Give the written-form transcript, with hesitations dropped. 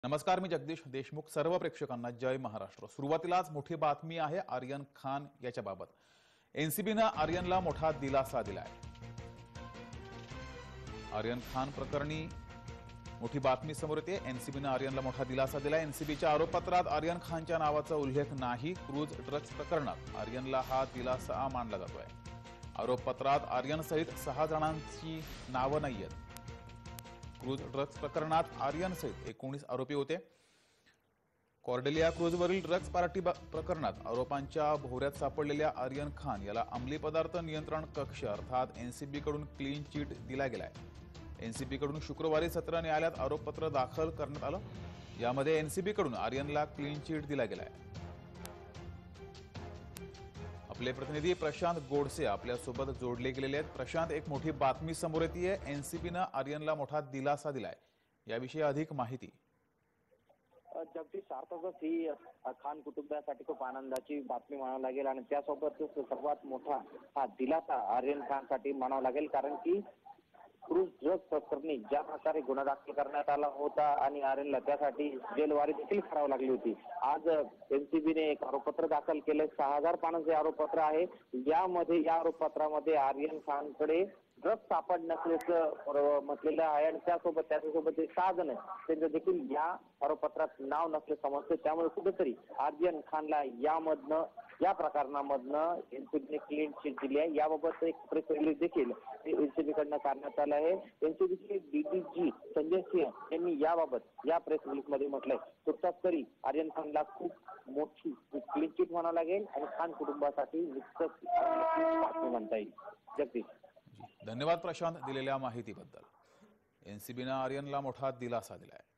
नमस्कार, मी जगदीश देशमुख. सर्व प्रेक्षकांना जय महाराष्ट्र. सुरुवातीलाच मोठी बातमी आहे आर्यन खान याच्याबाबत. एनसीबीने आर्यनला मोठा दिलासा दिलाय. आर्यन खान प्रकरणी मोठी बातमी समोर येते. एनसीबीने आर्यनला मोठा दिलासा दिलाय. एनसीबीच्या आरोपपत्रात आर्यन खानच्या नावाचा उल्लेख नाही. क्रूज ड्रग्ज प्रकरणात आर्यनला हा दिलासा मानला जातोय. आरोपपत्रात आर्यनसहित 6 जणांची नावं नाहीयेत. क्रूज ड्रग्ज प्रकरणात आर्यनसहित 19 आरोपी होते. कॉर्डेलिया क्रूजवरील ड्रग्ज पार्टी प्रकरणात आरोपांच्या भोवऱ्यात सापडलेल्या आर्यन खान याला अंमली पदार्थ नियंत्रण कक्ष अर्थात एनसीबी कडून क्लीन चिट दिला गेलाय. एनसीबी कडून शुक्रवारी सत्र न्यायालयात आरोपपत्र दाखल करण्यात आलं. यामध्ये एनसीबी कडून आर्यनला क्लीन चिट दिला गेलाय. आपले प्रतिनिधी प्रशांत गोडसे आपल्यासोबत जोडले गेलेले आहेत. प्रशांत, एक मोठी बातमी समोर येते. एनसीबीने आर्यनला मोठा दिलासा दिलाय. याविषयी अधिक माहिती. जगदीश, अर्थातच ही खान कुटुंबासाठी खूप आनंदाची बातमी म्हणावं लागेल आणि त्यासोबतच सर्वात मोठा हा दिलासा आर्यन खानसाठी म्हणावा लागेल. कारण की क्रूज ड्रग्ज प्रकरणी ज्या प्रकारे गुन्हा दाखल करण्यात आला होता आणि आर्यनला त्यासाठी जेलवारी देखील करावी लागली होती. आज एनसीबीने एक आरोपपत्र दाखल केलं. 6000 पानांचे आरोपपत्र आहे. यामध्ये या आरोपपत्रामध्ये आर्यन खानकडे ड्रग्ज सापड नसल्याचं म्हटलेलं आहे आणि त्याच्यासोबत 6 जण त्यांचं देखील या आरोपपत्रात नाव नसले समजते. त्यामुळे कुठेतरी आर्यन खानला या प्रकरणामधनं एनसीबीने क्लीन चिट दिली आहे. याबाबत एक प्रेस रिलीज देखील एनसीबी कडनं करण्यात आलं आहे. एनसीबीचे डीडीजी संजय सिंह यांनी याबाबत या प्रेस रिलीज मध्ये म्हटलंय तुर्तास तरी आर्यन खानला खूप मोठी क्लीन चिट म्हणावं लागेल आणि खान कुटुंबासाठी बातमी म्हणता येईल. जगदीश, धन्यवाद प्रशांत दिलेल्या माहितीबद्दल. एनसीबीने आर्यनला मोठा दिलासा दिलाय.